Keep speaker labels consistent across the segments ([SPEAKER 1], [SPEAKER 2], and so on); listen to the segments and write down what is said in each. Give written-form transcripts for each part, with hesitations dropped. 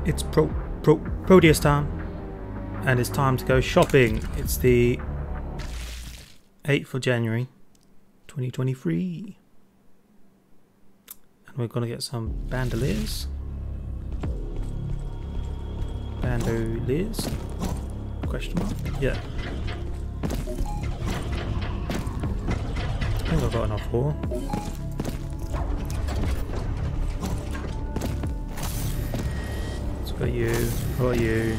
[SPEAKER 1] It's Prodeus time, and it's time to go shopping. It's the 8th of January 2023, and we're gonna get some bandoliers. Bandoliers? Question mark? Yeah. I think I've got enough ore. Got you, got you.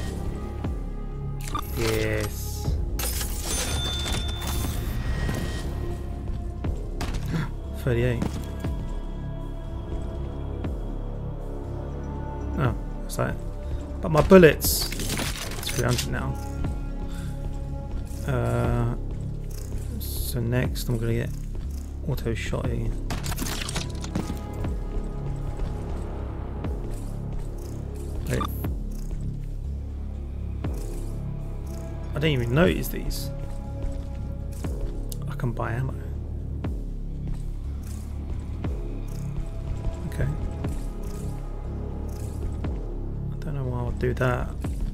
[SPEAKER 1] Yes. $38. Oh, what's that? But my bullets. It's 300 now. So next I'm gonna get auto shotty. Wait. I didn't even notice these. I can buy ammo. Okay. I don't know why I'll do that.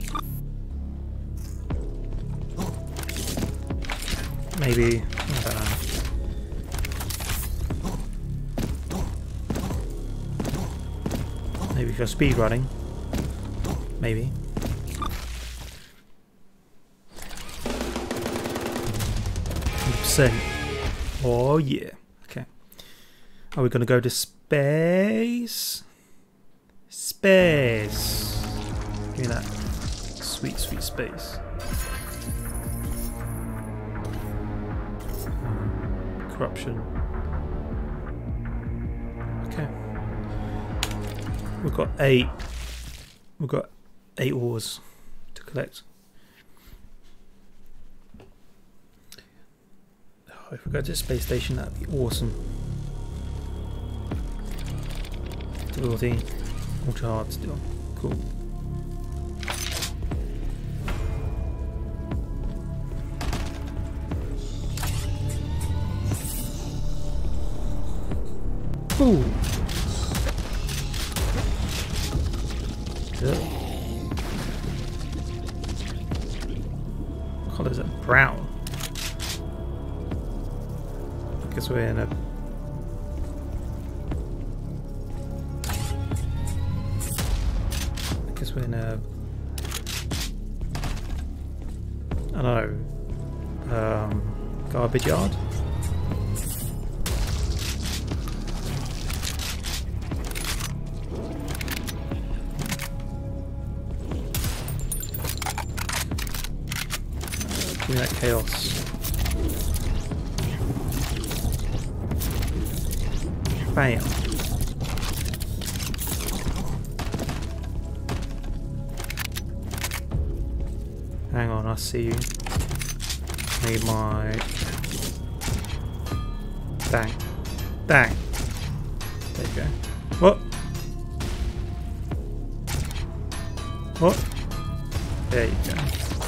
[SPEAKER 1] Maybe, I don't know. Maybe if you're speed running. Maybe. %. Oh yeah. Okay. Are we gonna go to space? Space. Give me that sweet, sweet space. Corruption. Okay. We've got 8. We've got 8 ores to collect. Oh, if we go to the space station, that'd be awesome. Difficulty ultra hard still. Cool. Ooh. Good. What colour is it? Brown. I guess we're in a... I guess we're in a... I don't know. Garbage yard? Give me that chaos. Bam. Hang on, I see you. Need my... Dang. Dang. There you go. What? What? There you go.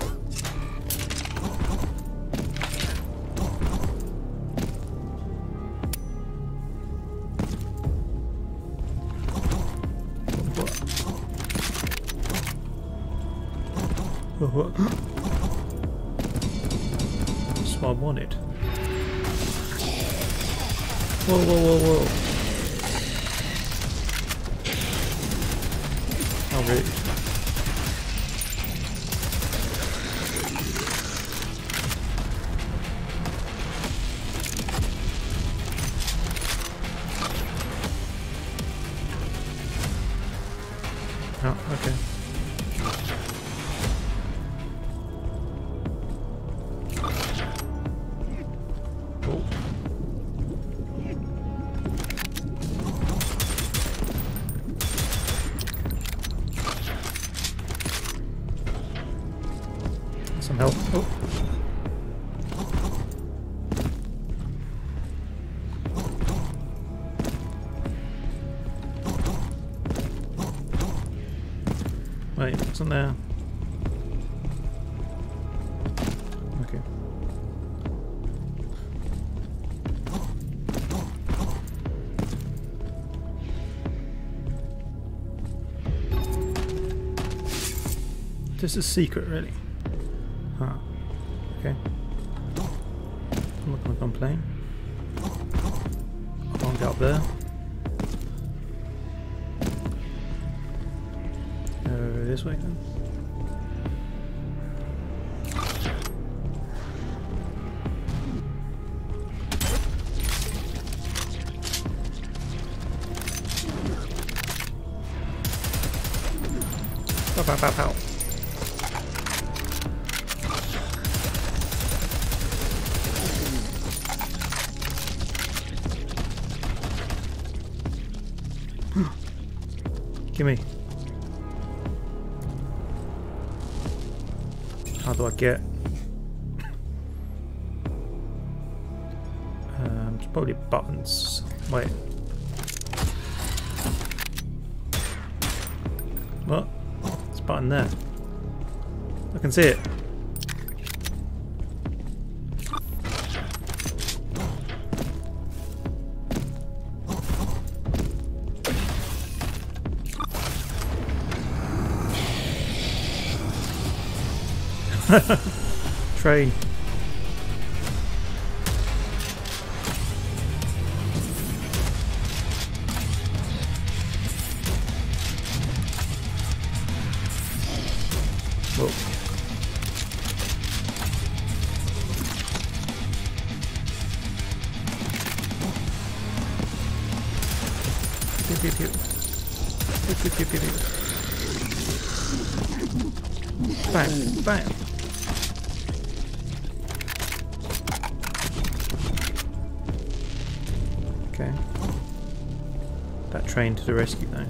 [SPEAKER 1] That's what I wanted. Whoa, whoa, whoa, whoa. Oh, really? Oh, okay. Some help. Oh. Wait, what's in there? Okay. This is secret, really. Huh. Okay. I'm not gonna complain. I can't get up there. This way then. Pow, pow, pow, pow. Gimme. How do I get? It's probably buttons. Wait. What? There's a button there. I can see it. Train. Whoa. Pew, pew, pew. Pew, pew, pew, pew, pew. Bang, bang. Okay. That train to the rescue though.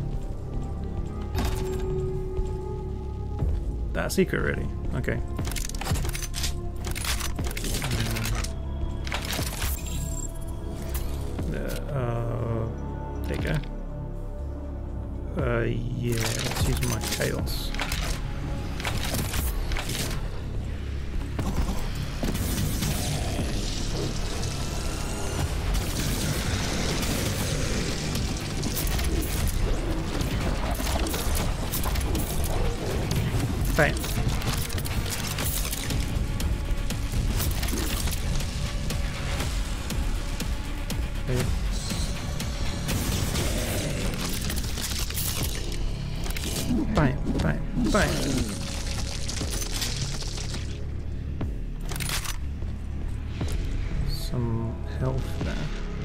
[SPEAKER 1] That secret really? Okay. There you go. Yeah, let's use my chaos. Bam. Okay. Bam, bam, bam. Some health there.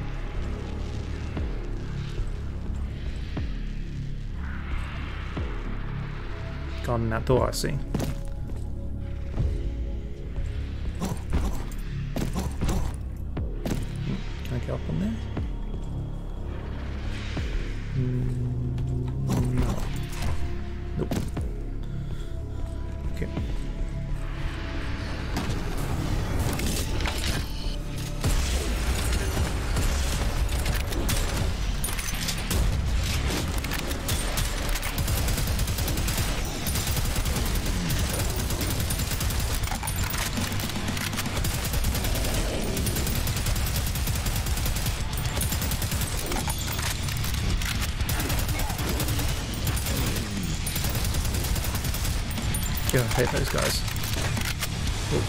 [SPEAKER 1] Gone in that door, I see. Can I get up on there? No. Nope. Okay. Yeah, I hate those guys. Ooh.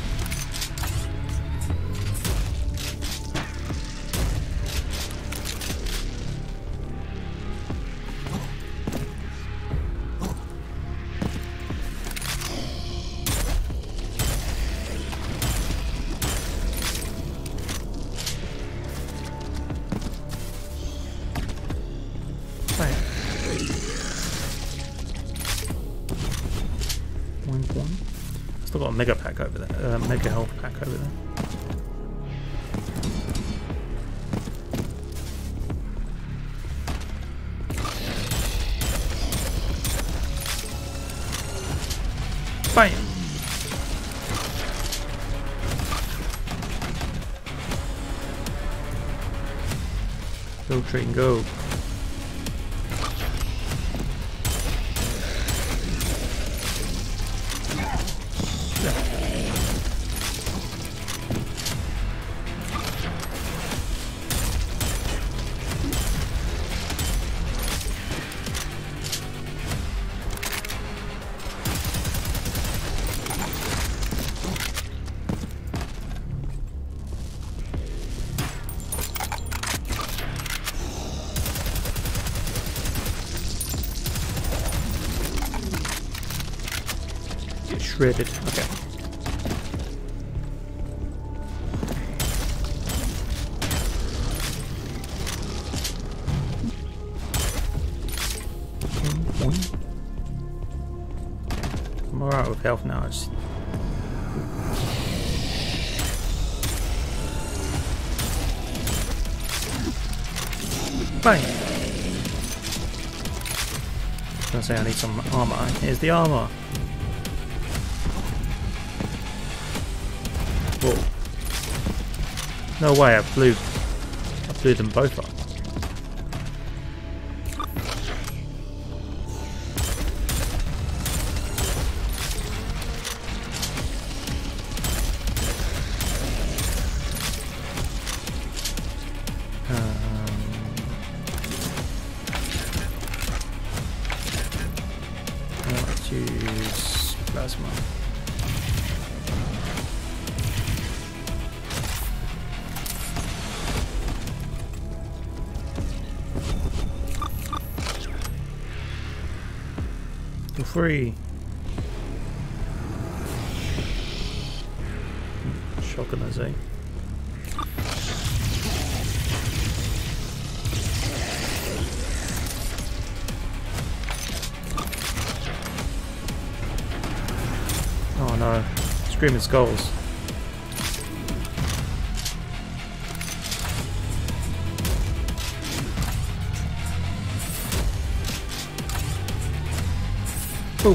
[SPEAKER 1] Bam. One. Still got a mega pack over there. Mega health pack over there. Bam. Go train, go. shredded. Okay. I'm alright with health now. It's bang! I was gonna say I need some armor. Here's the armor. Whoa. No way, I blew them both up. Let's use plasma. For free. Shotgunners, eh? Oh no, Screaming Skulls. Ooh.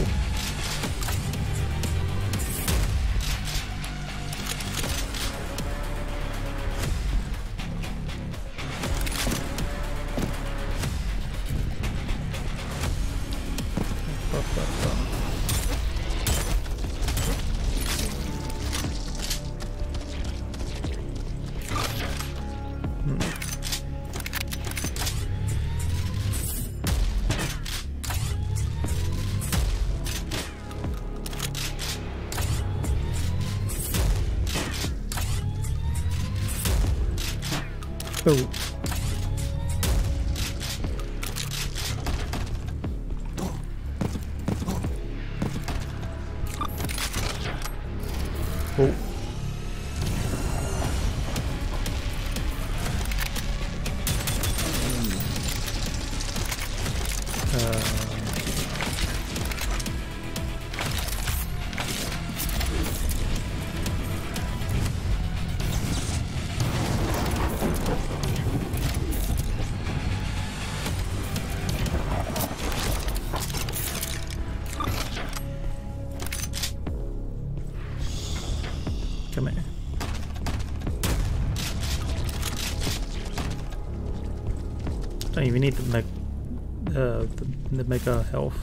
[SPEAKER 1] Oh. Oh. Come here. Don't even need the mega health.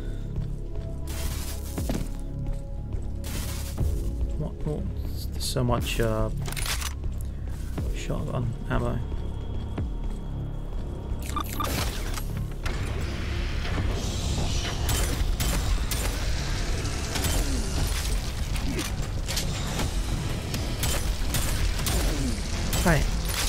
[SPEAKER 1] What? There's so much shotgun ammo. Right.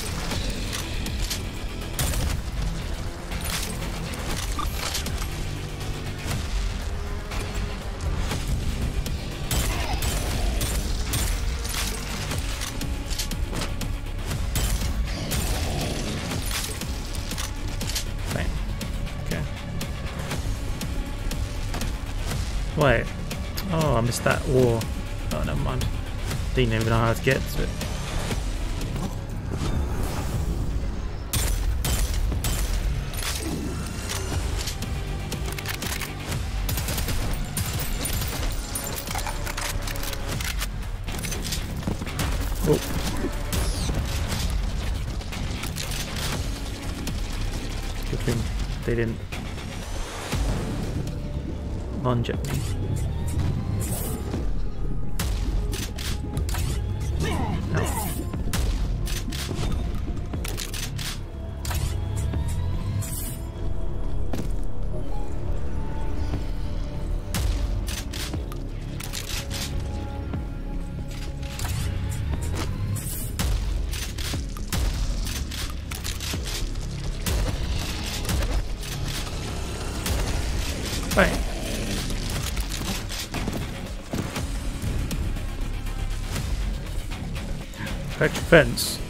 [SPEAKER 1] Right. Okay. Wait. Oh, I missed that war. Oh, never mind. Didn't even know how to get to it. Oh. Good thing they didn't lunge at me. Ow. Right. Electric fence.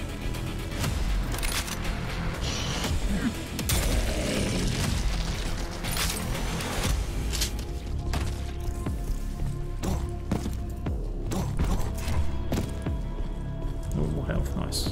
[SPEAKER 1] Oh, health, nice.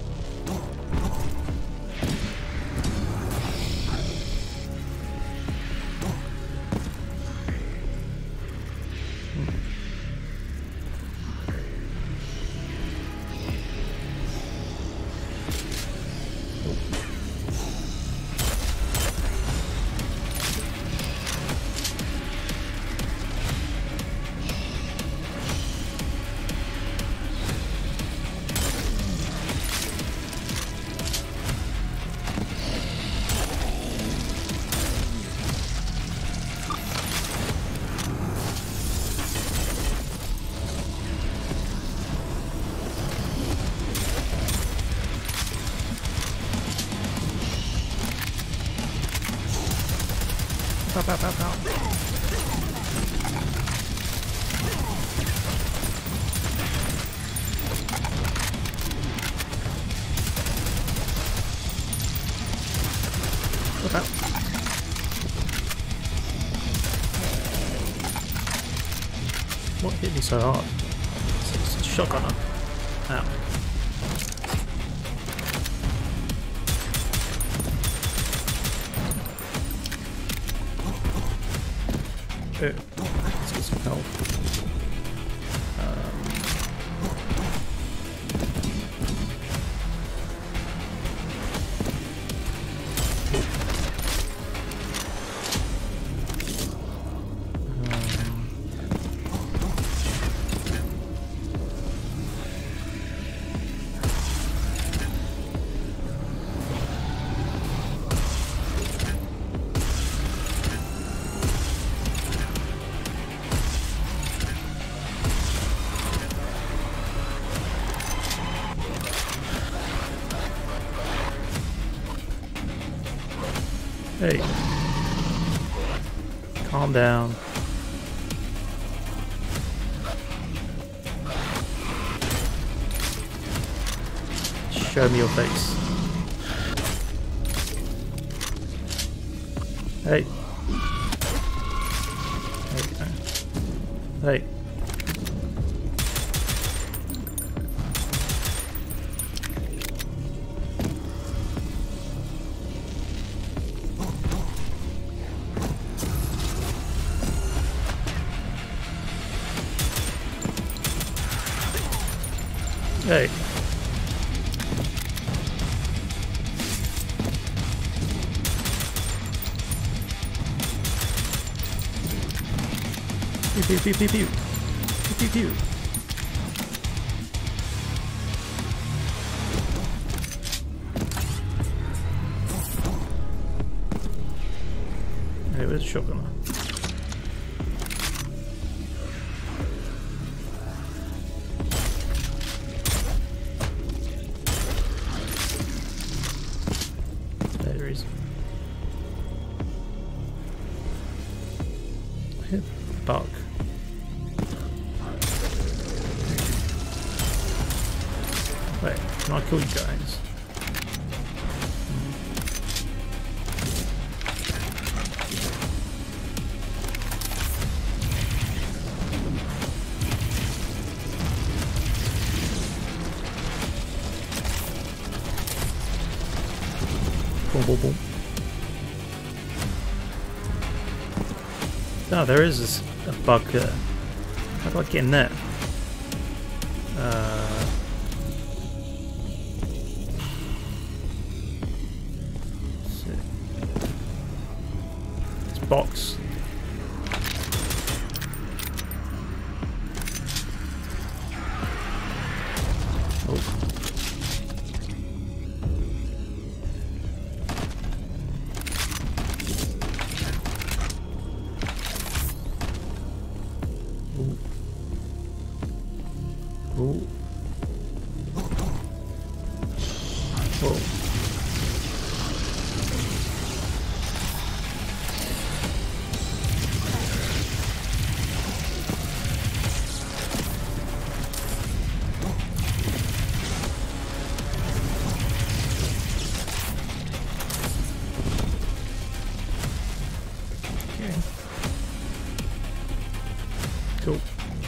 [SPEAKER 1] Pow, pow, pow, pow. Look out. What hit me so hard? It's a shotgunner. Ow. Let's get some health. Hey, calm down. Show me your face. Hey. Hey. Hey. Pew pew pew pew pew. Pew pew pew. Hey, where's the shotgunner? Hit the bug. Wait, can I kill you guys? Boom, boom, boom. No, there is a bug there. How do I get in there? It's box. Oh. Ooh. Whoa. Okay. Cool.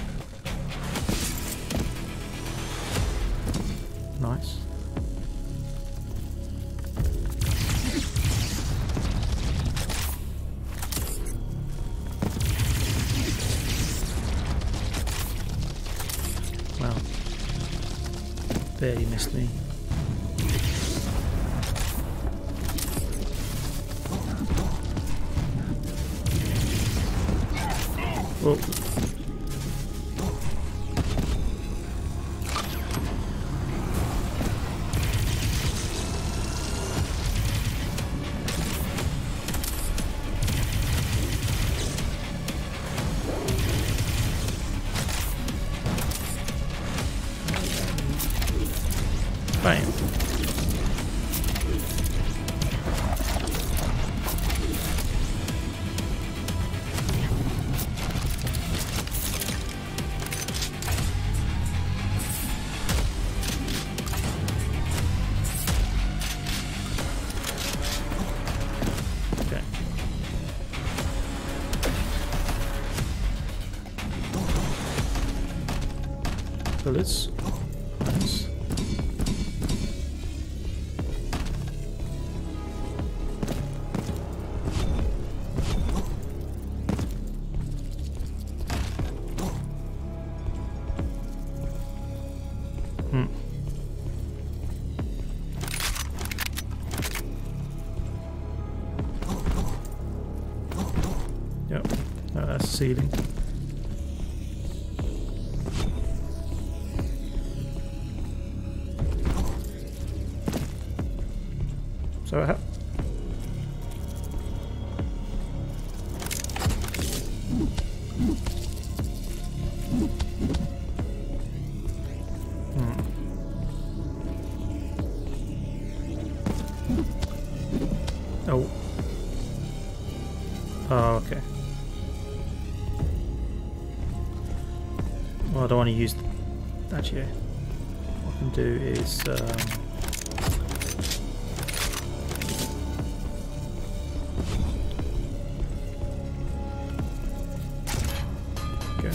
[SPEAKER 1] Nice. Well, barely missed me. Whoa. Bam. Okay. Bullets. Nice. Yep, that's the ceiling. So oh. Oh, okay. Well, I don't want to use... Actually, what I can do is... okay.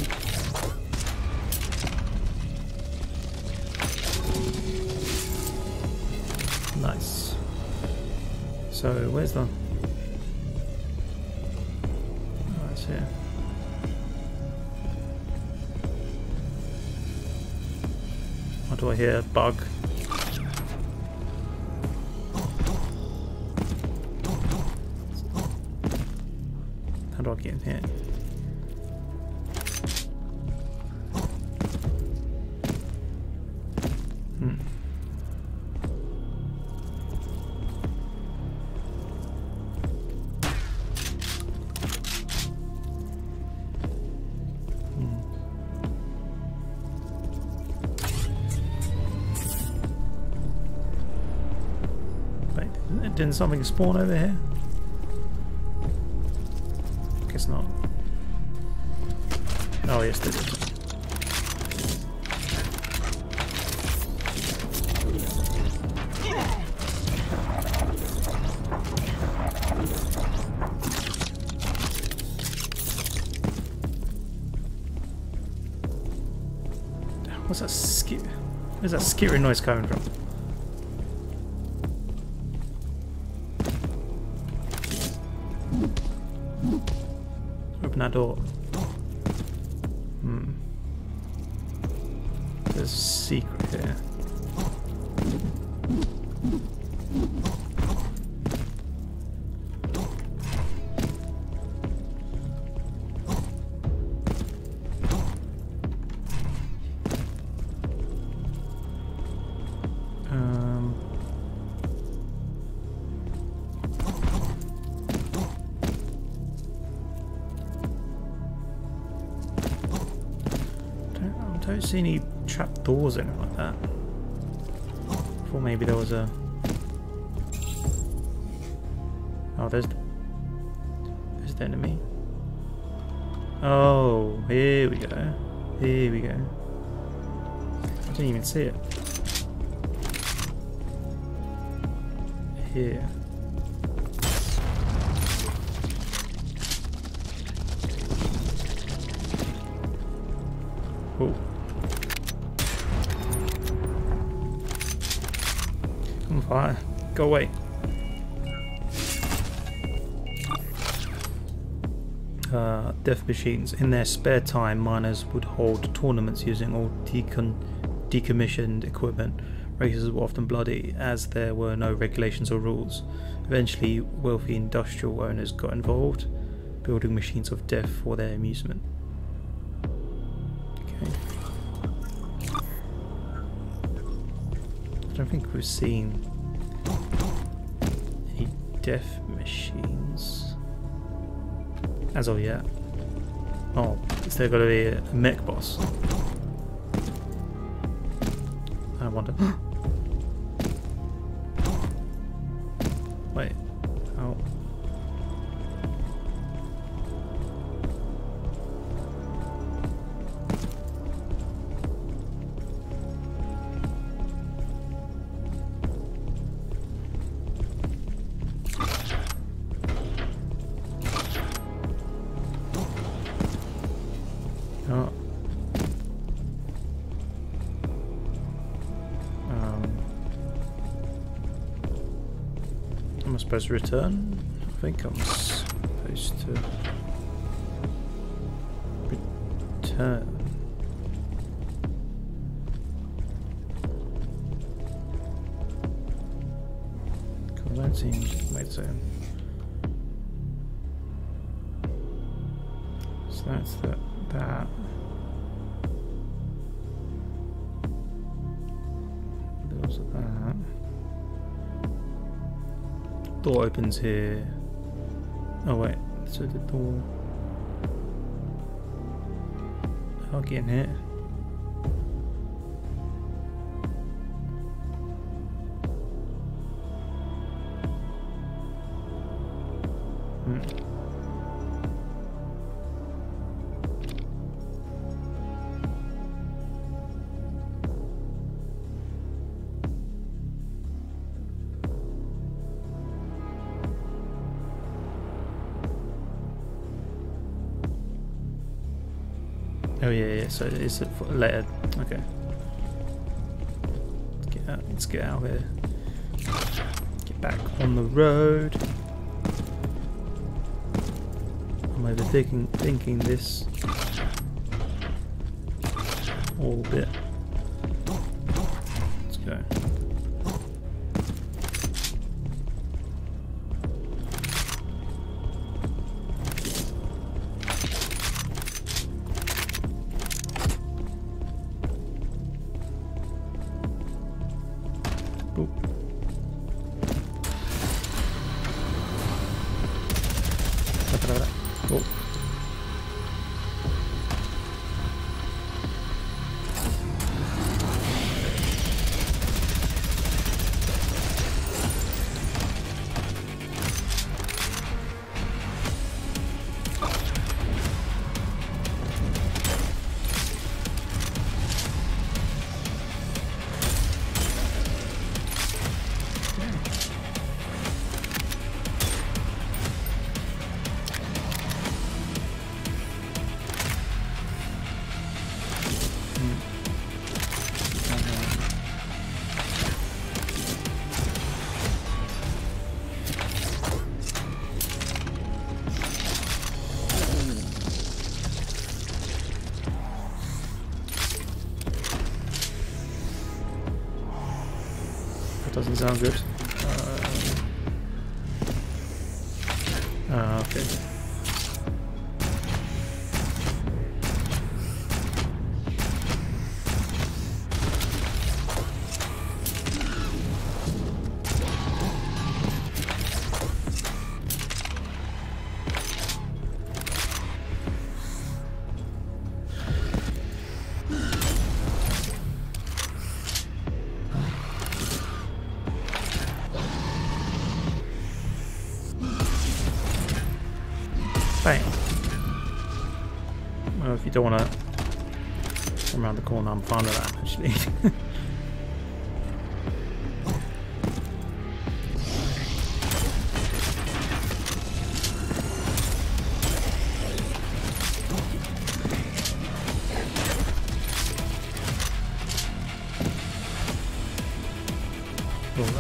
[SPEAKER 1] Nice. So, where's the... Oh, it's here. What do I hear? Bug. How do I get in here? Didn't something spawn over here? Guess not. Oh yes, they did. What's that where's that skittering noise coming from? Open that door. There's a secret here. I don't see any trap doors or anything like that. Or maybe there was a... Oh, there's the enemy. Oh, here we go. Here we go. I didn't even see it. Here. Oh. Come on, fire. Go away. Death machines. In their spare time, miners would hold tournaments using all decommissioned equipment. Races were often bloody, as there were no regulations or rules. Eventually, wealthy industrial owners got involved, building machines of death for their amusement. Okay. I don't think we've seen any death machines as of yet. Oh, is there got to be a mech boss? I wonder. Wait. Oh. Oh. Am I supposed to return? I think I'm supposed to return. Cool, that seems made sense. So that's that. Those are that. Door opens here. Oh wait, so the door. I'll get in here. Oh yeah, so it's later. Okay. Let's get out of here. Get back on the road. I'm overthinking this all a bit. Let's go. Oh. Doesn't sound good. Okay. Bang. Well, if you don't want to come around the corner, I'm fine with that, actually.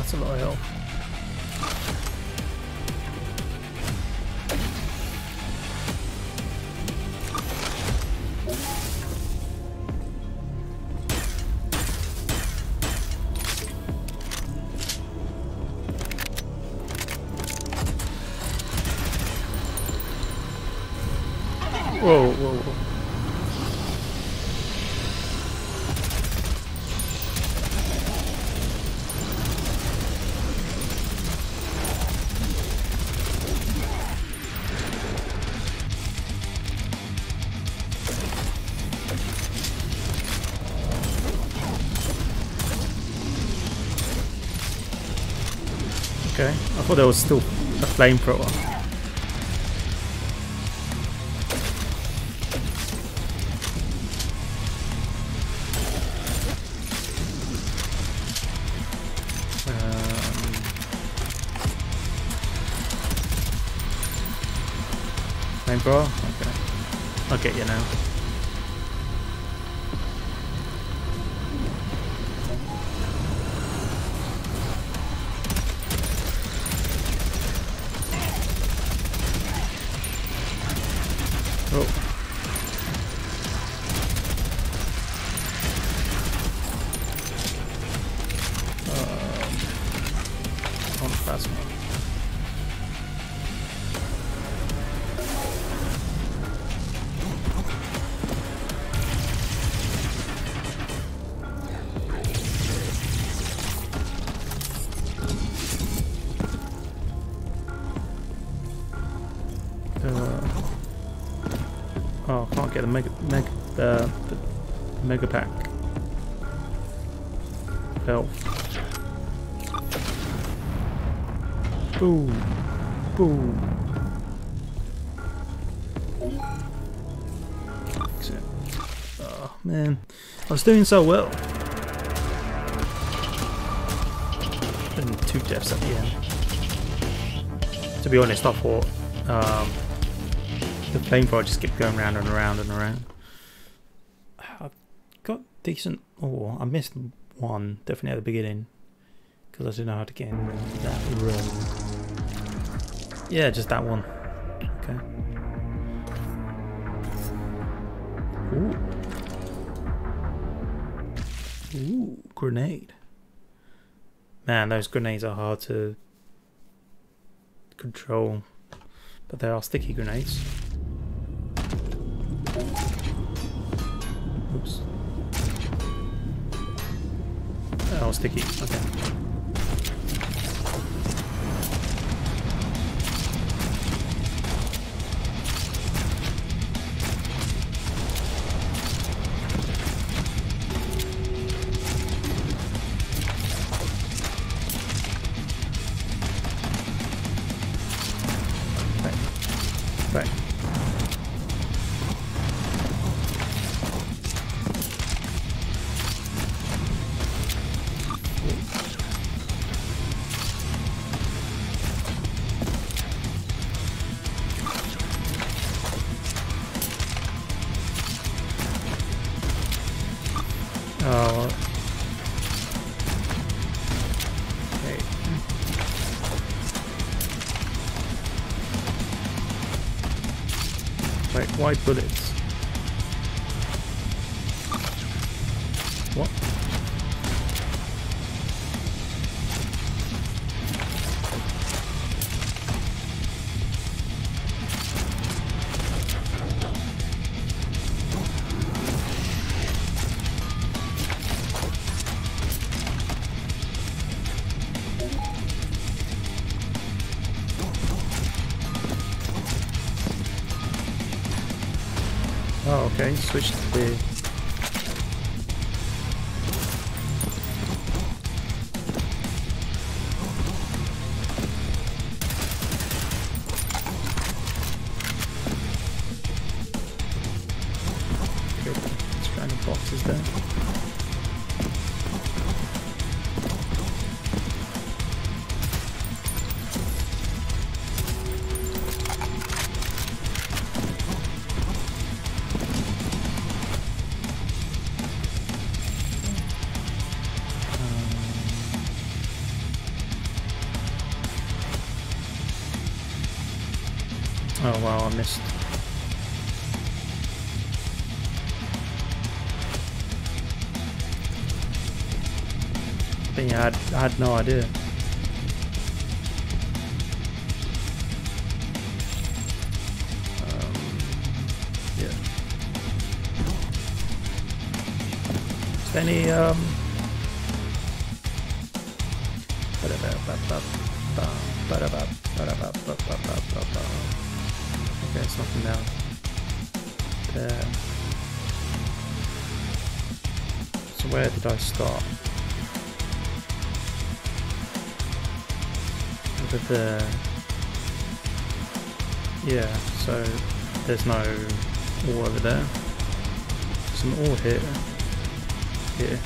[SPEAKER 1] That's a lot of health. Whoa, whoa, whoa. Okay, I thought there was still a flamethrower. Flamethrower? Okay. I'll get you now. Oh. On plasma. Oh, I can't get the mega pack. Health. Boom. Boom. Exit. Oh man, I was doing so well. And 2 deaths at the end. To be honest, I thought the flamethrower just kept going round and around and around. I got decent. Oh, I missed one definitely at the beginning because I didn't know how to get in that room. Yeah, just that one. Okay. Ooh. Ooh, grenade. Man, those grenades are hard to control, but they are sticky grenades. Oops. Oh, sticky. Okay. Right. Oh. Okay. Like white bullets. What? Oh, okay, switch to the... Okay, let's try the boxes there. Oh wow, I missed. But yeah, I had no idea. Yeah. Is there any okay, it's nothing now. There. So where did I start? Over there. Yeah, so there's no ore over there. There's some ore here. Here.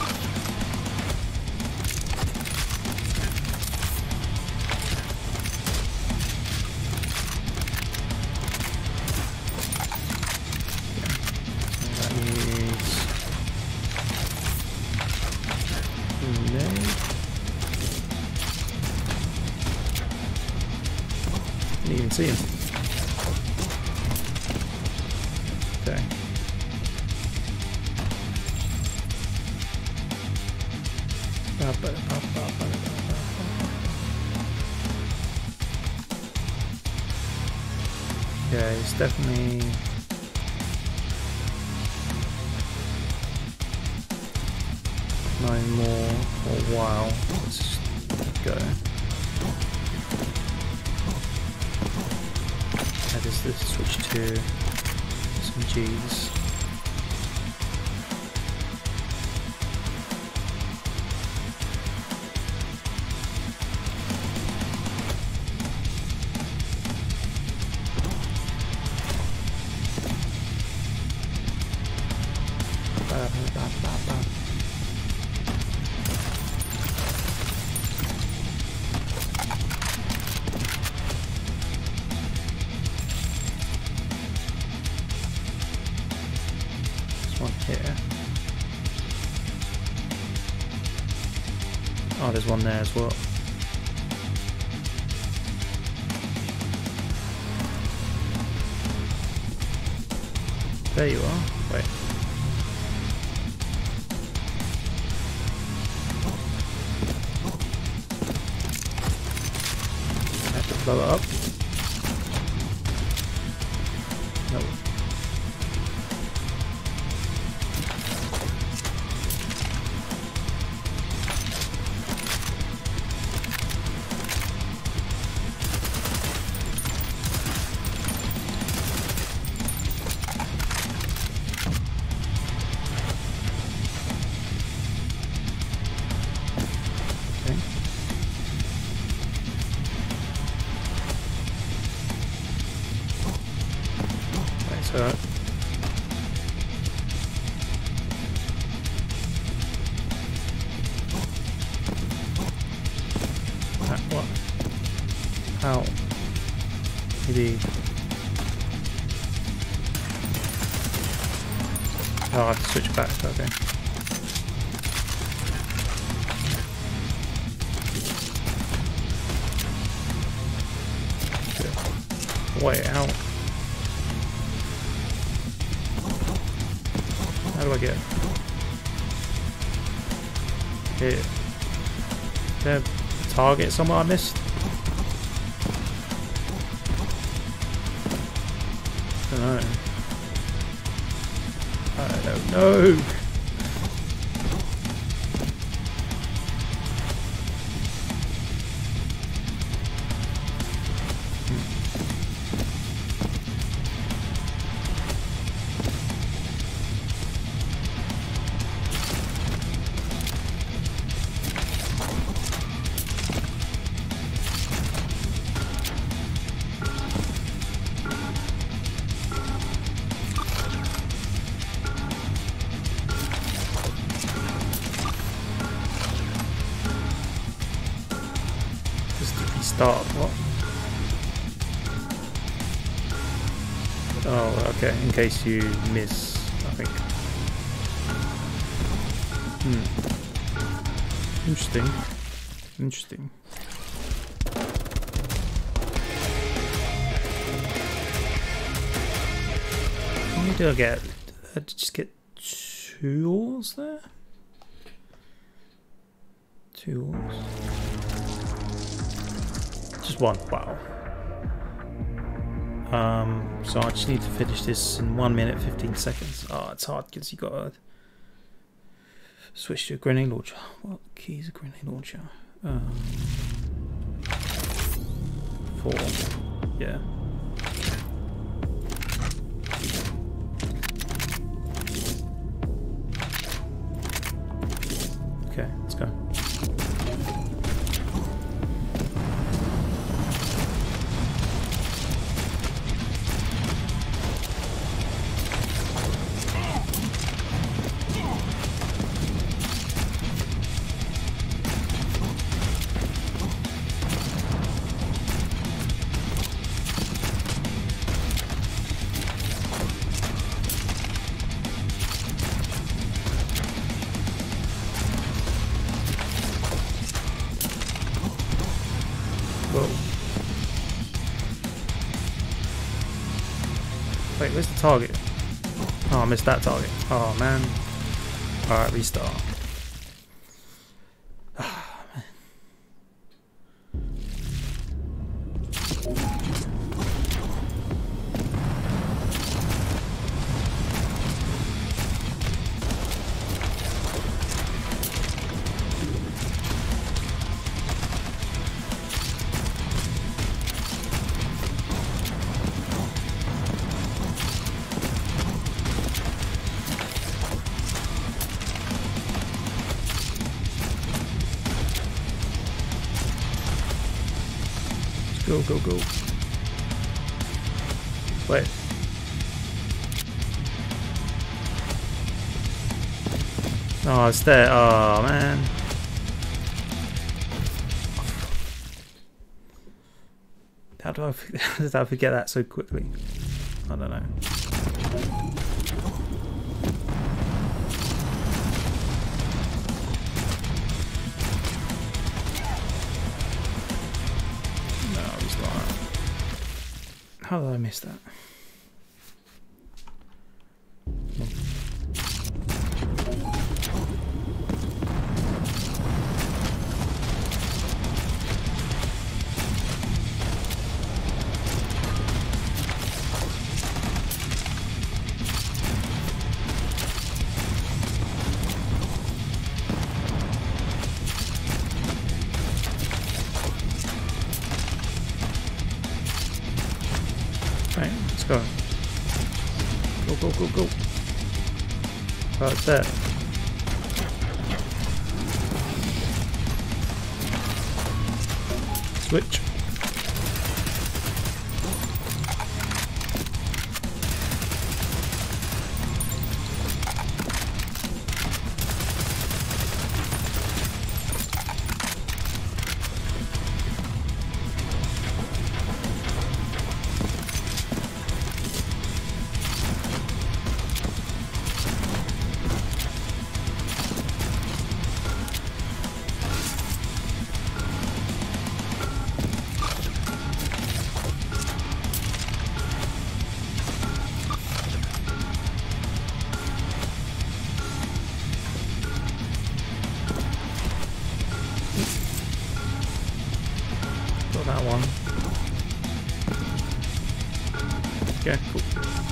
[SPEAKER 1] You can see him. Okay. Yeah, it's definitely no more for a while. Let's just go. Let's switch to some G's. Here. Oh, there's one there as well. There you are. Wait. I have to blow it up. No. So what? How? Maybe. Oh, I have to switch back. Okay. Wait, how? How do I get here? Is there a target somewhere I missed? I don't know. I don't know. Start what? Oh, okay. In case you miss, I think. Interesting. Interesting. many do I get? I just get 2 ores there? 2 ores. Just 1, wow. So I just need to finish this in 1 minute 15 seconds. Oh, it's hard because you gotta switch to a grenade launcher. What key is a grenade launcher? 4. Yeah. Okay, let's go. Wait, where's the target? Oh, I missed that target. Oh, man. Alright, restart. Go, go, go. Wait. Oh, it's there. Oh, man. How did I forget that so quickly? I don't know. How did I miss that? Right, let's go. Go, go, go, go. Right there. Switch. That one. Okay, cool.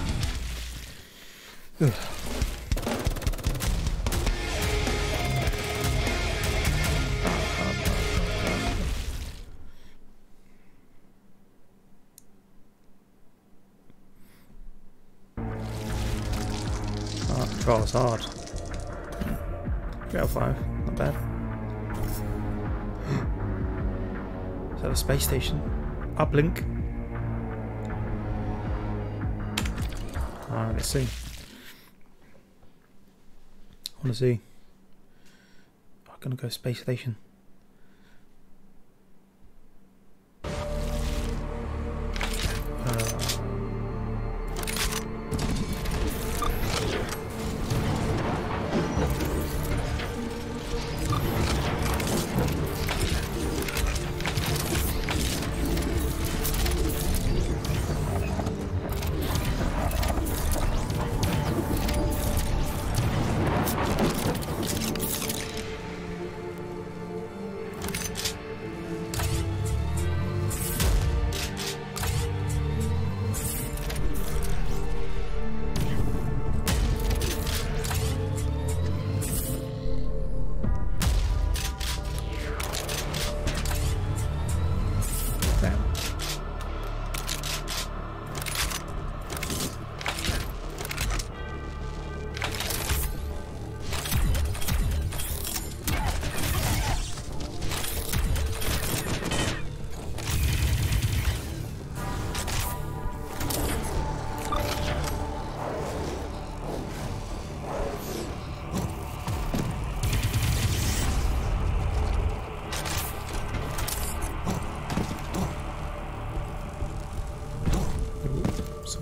[SPEAKER 1] Control is hard. 3 out of 5, not bad. Is that a space station? Uplink. Alright, let's see. I want to see. I'm gonna go space station.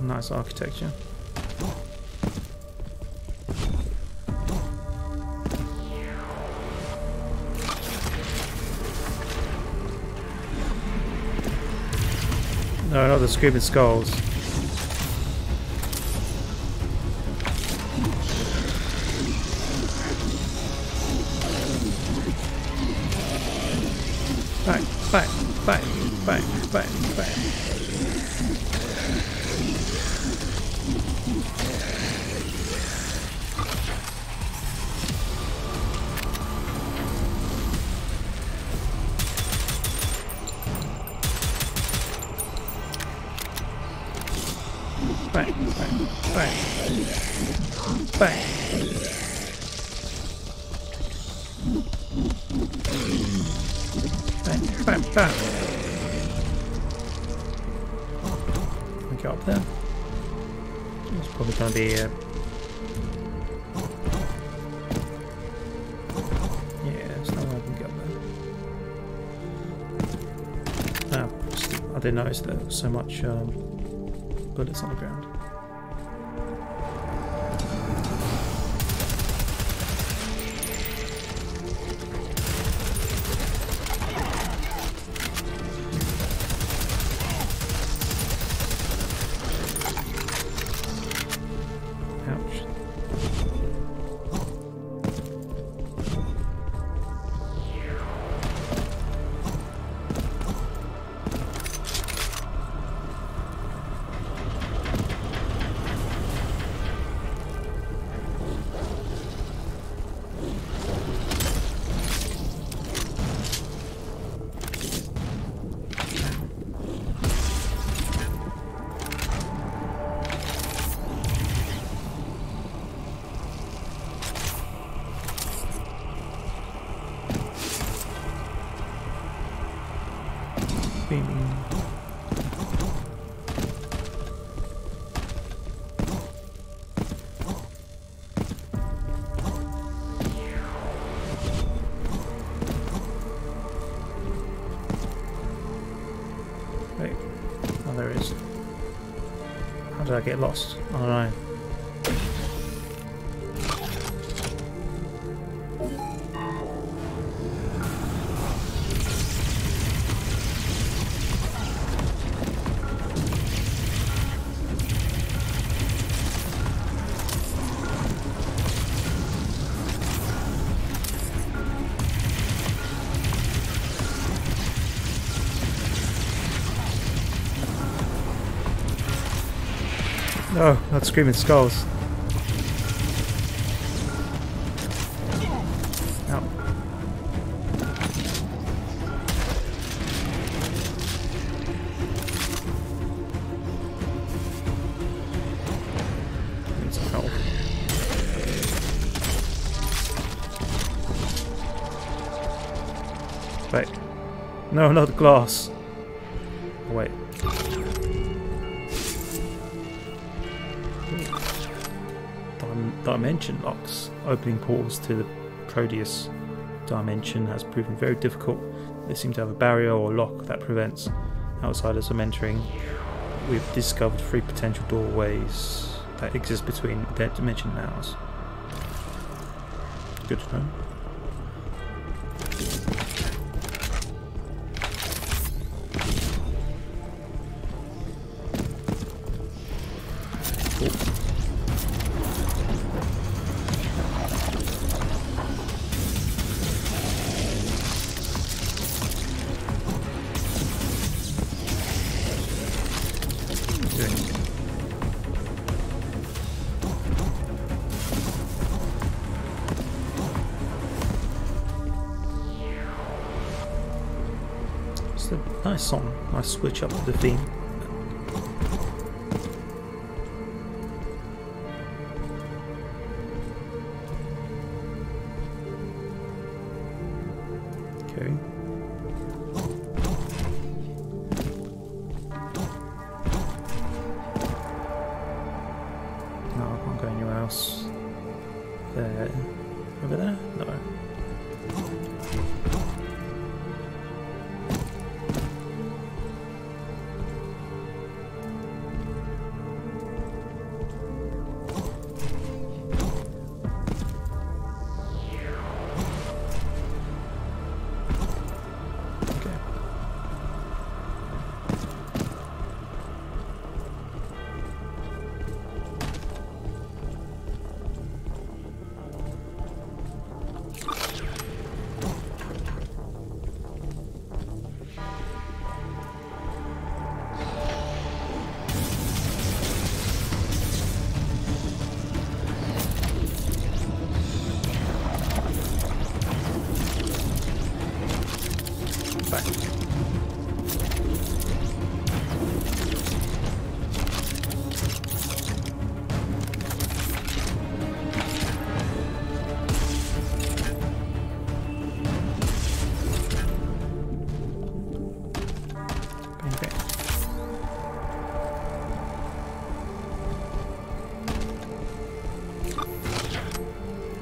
[SPEAKER 1] Nice architecture. No, not the screaming skulls. Back, back, back, back, back, back. Bang, bang, bang, bang. Bang, bang, bang. Can we get up there? It's probably going to be yeah, there's no way I can get up there. Oh, I didn't notice there was so much bullets on the ground. Ouch. Beaming. Wait, oh there it is. How did I get lost? I don't know. Oh, not screaming skulls. Ow. Need some help. Wait. No, not the glass. Oh, wait. Dimension locks. Opening portals to the Prodeus dimension has proven very difficult. They seem to have a barrier or lock that prevents outsiders from entering. We've discovered 3 potential doorways that exist between their dimension and ours. Good to know. It's a nice song, nice switch up to the theme. Okay. No, I can't go anywhere else. There. Over there? No.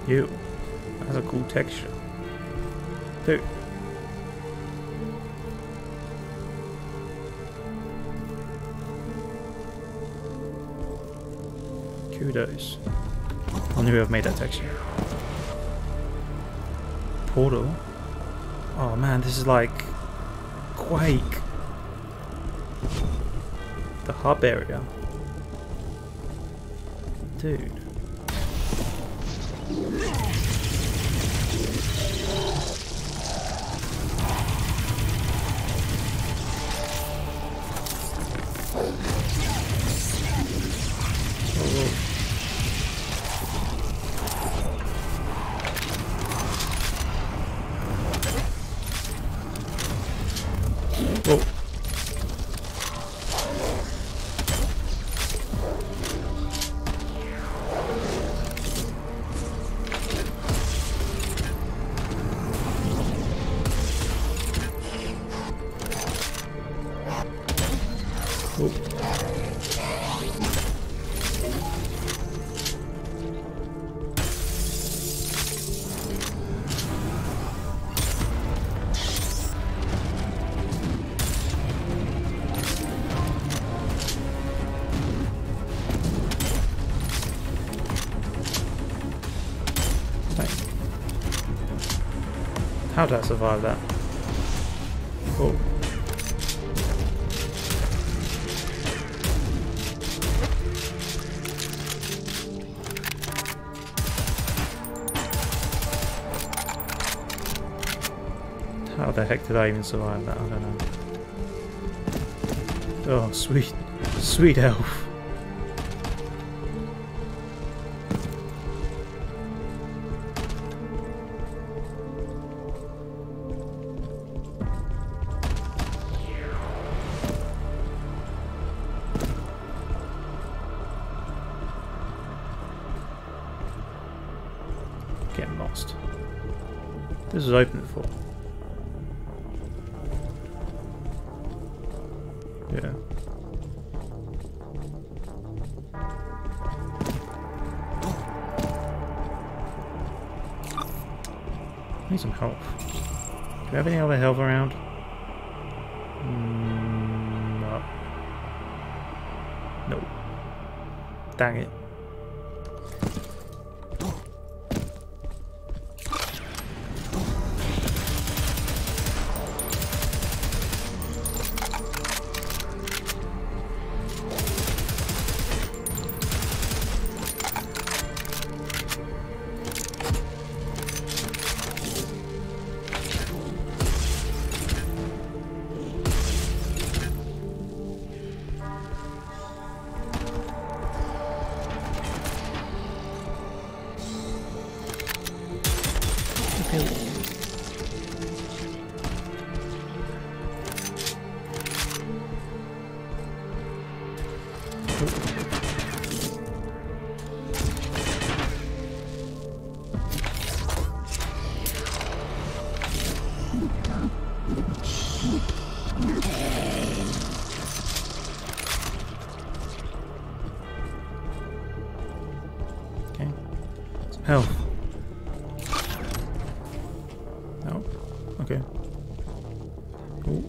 [SPEAKER 1] Ew. That's a cool texture. Dude. Kudos. I wonder who have made that texture. Portal. Oh man, this is like Quake. The hub area. Dude. Whoa. How did I survive that? Oh. How the heck did I even survive that? I don't know. Oh, sweet. Sweet elf. Getting lost. This was open before. Yeah. I need some help. Do we have any other health around? No. No. Dang it. Okay. Some health. No. Okay. Ooh.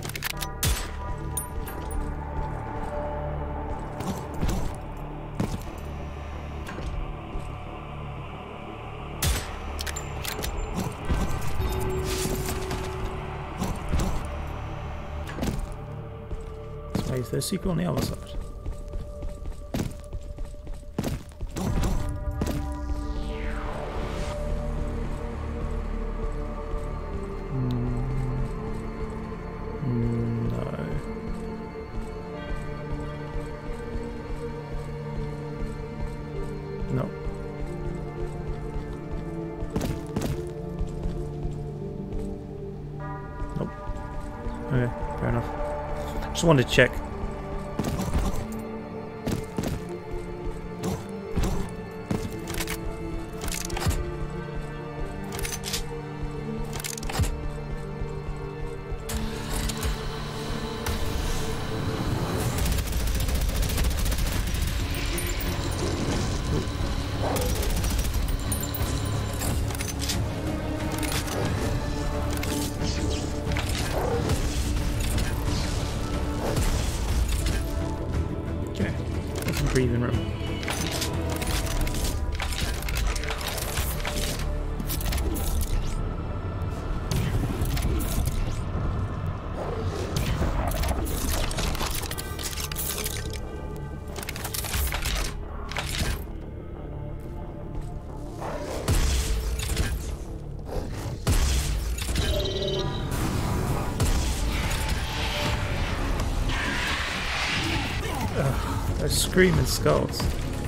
[SPEAKER 1] So is there a secret on the other side? No. Nope. Okay, fair enough. Just wanted to check. screaming skulls.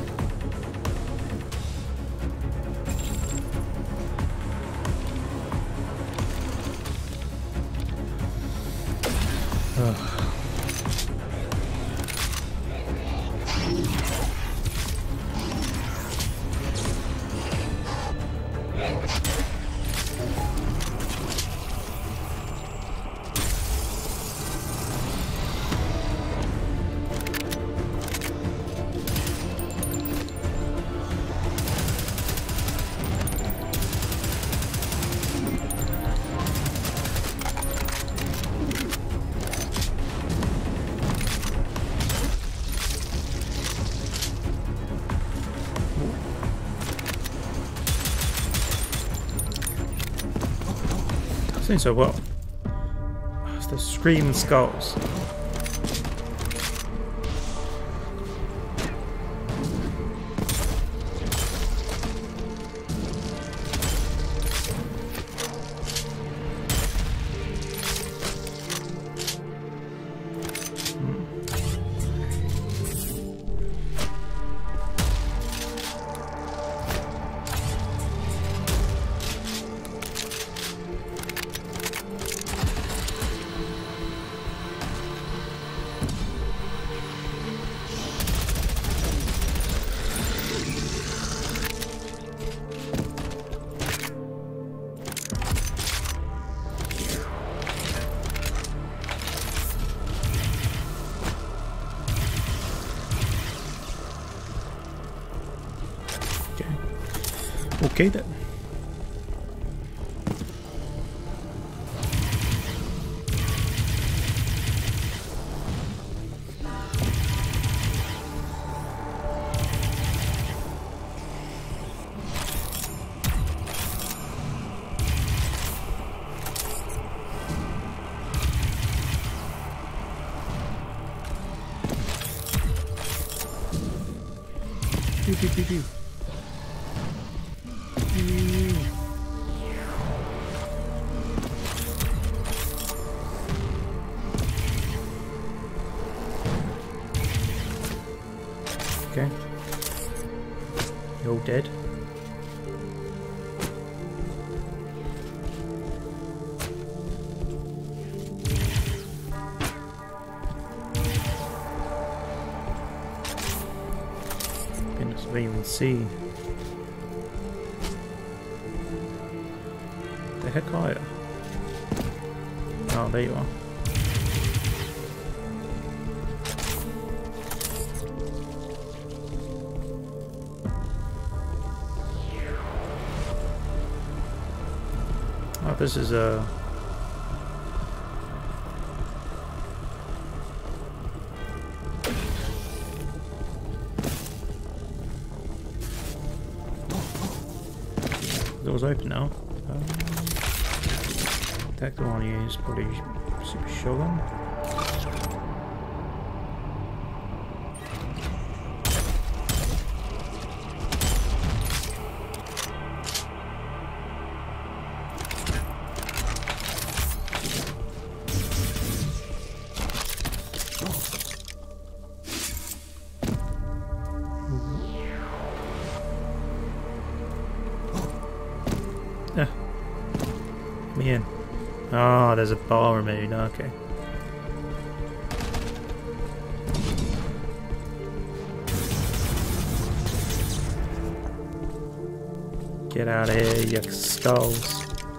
[SPEAKER 1] Doing so well. It's the screaming skulls. Okay then. Pew, pew, pew, pew. Okay. You're all dead. Goodness, I don't even see. The heck are you? Oh, there you are. Oh, this is a... Door's open now. Attack the one I use, probably super shotgun. Me in. Oh, there's a bar removed. Okay. Get out of here, you skulls.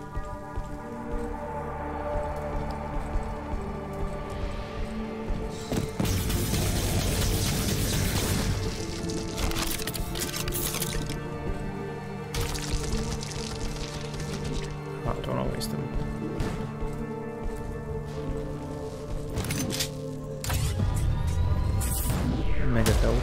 [SPEAKER 1] Don't want to waste them. Mega health.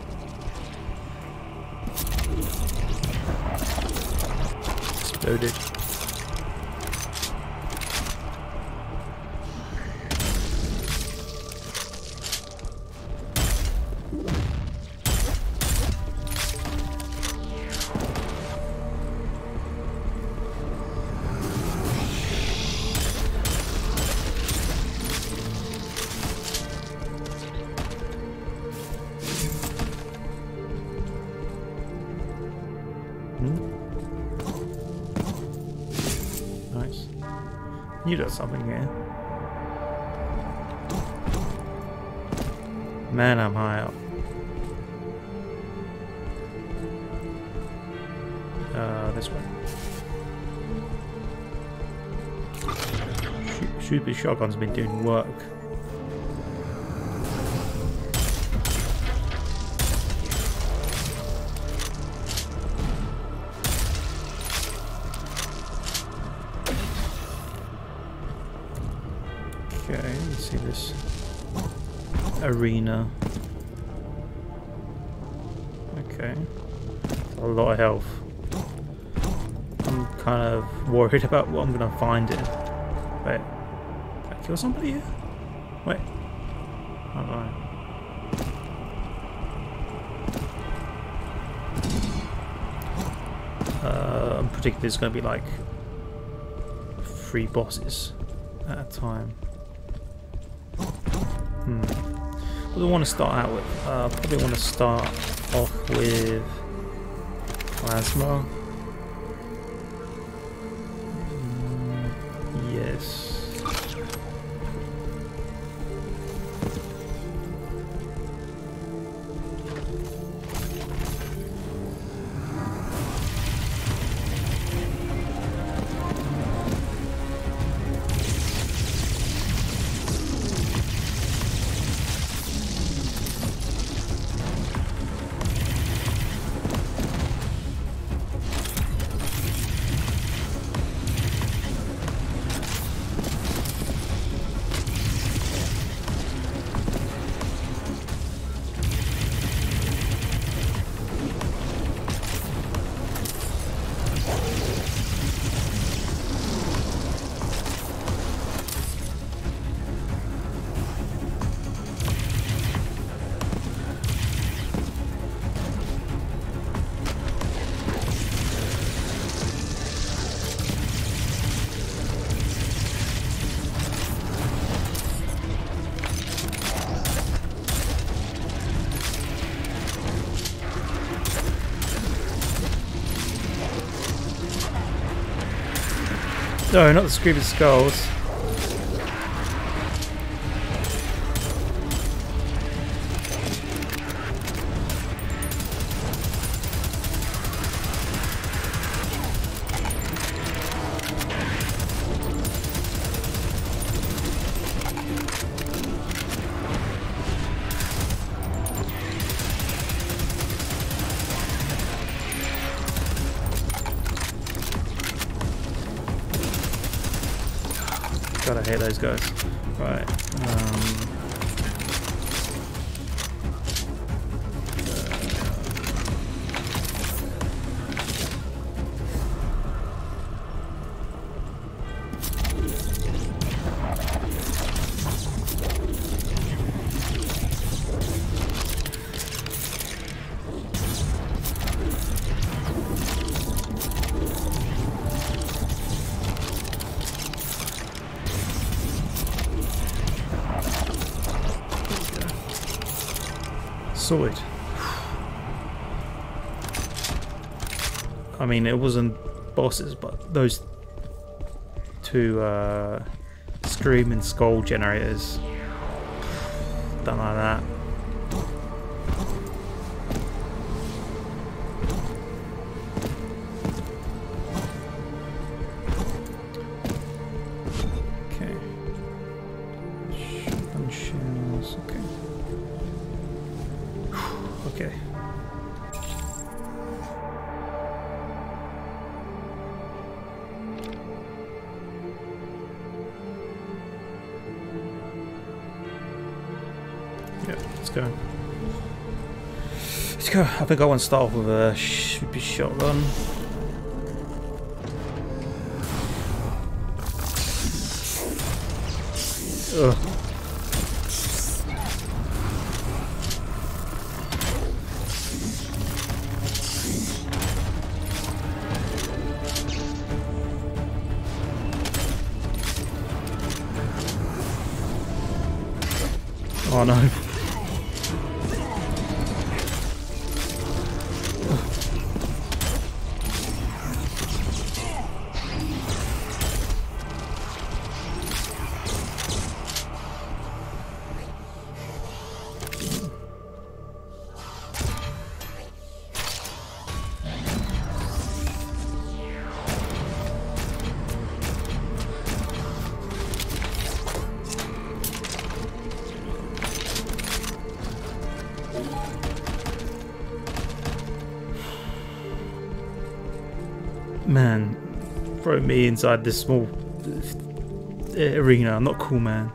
[SPEAKER 1] Exploded. You got something here. Man, I'm high up. This way. Shoot, the shotgun's been doing work. Okay, let's see this arena. Okay, a lot of health. I'm kind of worried about what I'm gonna find here. Wait, did I kill somebody here? Wait, alright. I'm predicting there's gonna be like 3 bosses at a time. What do I want to start out with? Probably want to start off with plasma. Yes. No, not the Screaming Skulls. God, I hate those guys. Right. Sorted. I mean, it wasn't bosses, but those 2 Screaming Skull generators. Don't like that. Okay. Shotgun shells. Okay. Okay. Yeah, let's go. Let's go. I think I want to start off with a shotgun. Ugh. Oh no. Man, throw me inside this small arena. I'm not cool, man.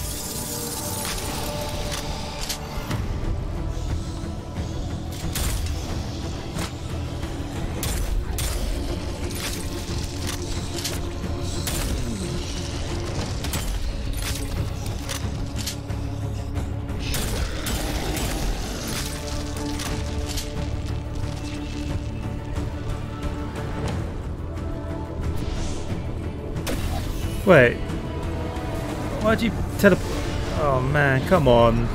[SPEAKER 1] Wait, why'd you teleport? Oh man, come on.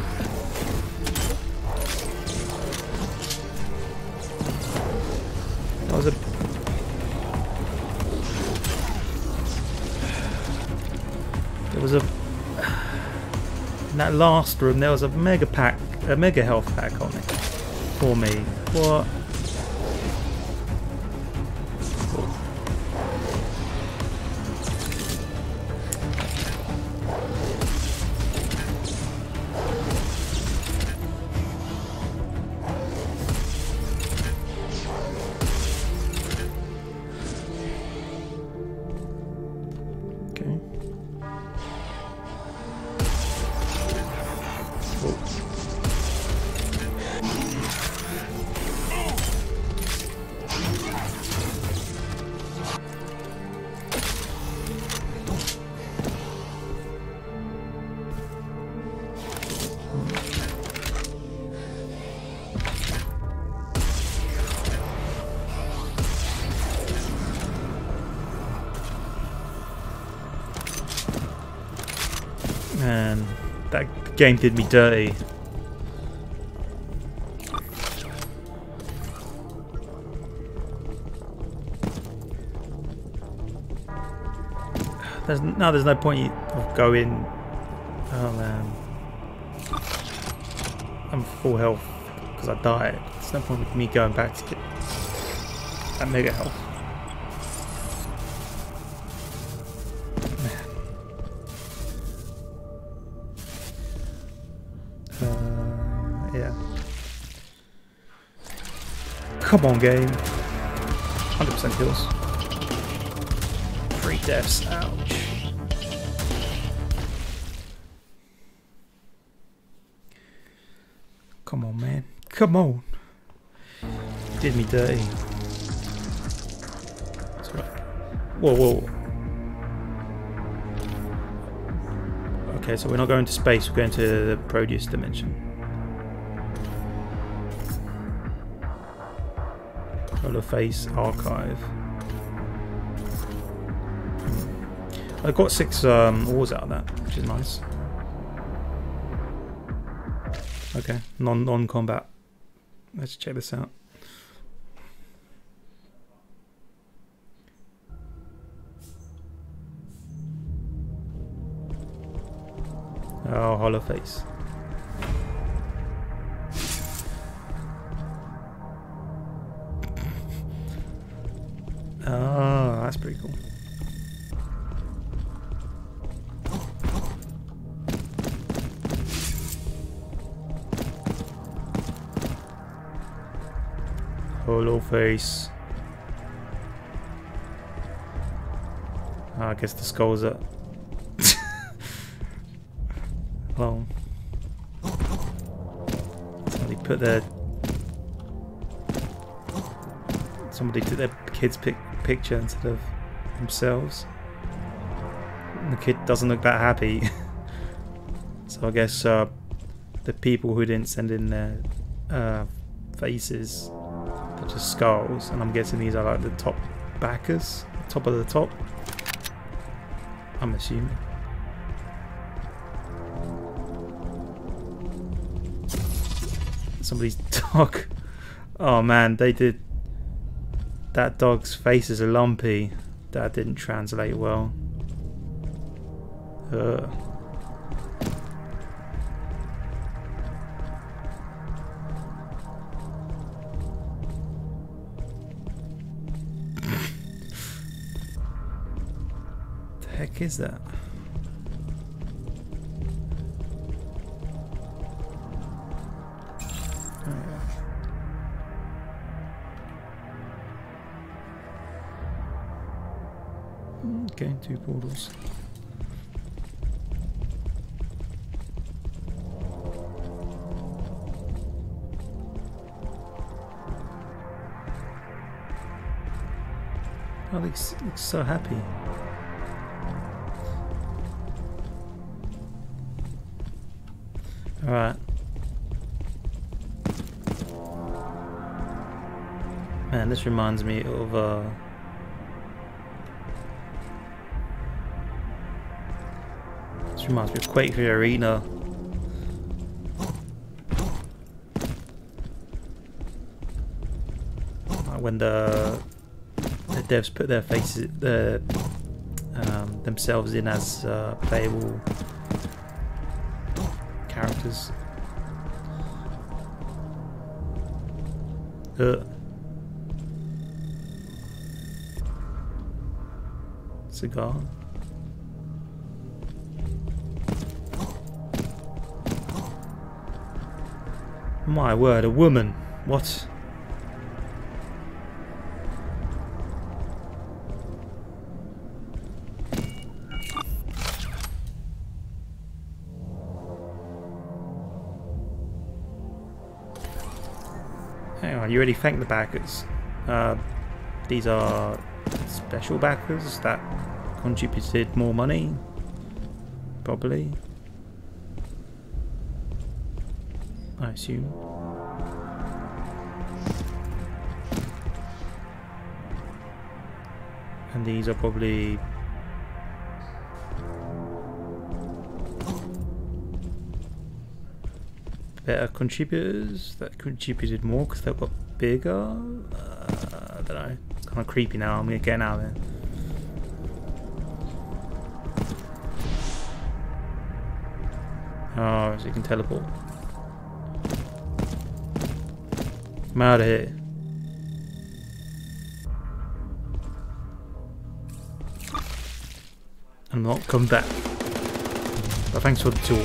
[SPEAKER 1] That was a... There was a... In that last room there was a mega health pack on it. For me. What? Man, that game did me dirty. There's no point of going. Oh man, I'm full health because I died. There's no point with me going back to get that mega health. Yeah. Come on, game. 100% kills. 3 deaths. Ouch. Come on, man. Come on. Did me dirty. That's right. Whoa, whoa. Okay, so we're not going to space, we're going to the Prodeus dimension. Holoface archive. I got 6 ores out of that, which is nice. Okay, non-combat. Let's check this out. Oh, Holoface. Oh, that's pretty cool. Holoface. Oh, I guess the skulls are... Well, somebody put their... Somebody took their kid's picture instead of themselves. And the kid doesn't look that happy. So I guess the people who didn't send in their faces are just skulls, and I'm guessing these are like the top backers, top of the top. I'm assuming. Somebody's dog. Oh man, they did. That dog's face is a lumpy. That didn't translate well. The heck is that? Okay, 2 portals. Oh, they look so happy. Alright. Man, this reminds me of this reminds me of Quake 3 Arena. Like when the devs put their faces, themselves in as playable characters. Cigar. My word, a woman. What? Hang on, you already thanked the backers. These are special backers that contributed more money, probably. I assume. And these are probably better contributors that contributed more because they got bigger. I don't know. It's kind of creepy now. I'm getting out of there. Oh, so you can teleport. I'm out of here. I'm not coming back. But thanks for the tour.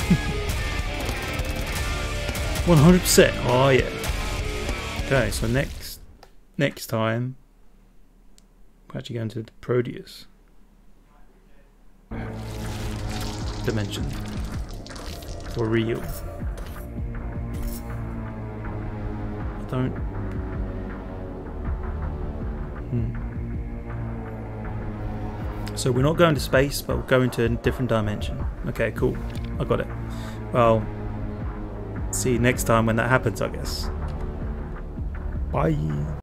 [SPEAKER 1] 100%. Oh yeah. Okay, so next time we're actually going to the Prodeus dimension. For real. I don't. So we're not going to space, but we're going to a different dimension. Okay, cool. I got it. Well, see you next time when that happens, I guess. Bye.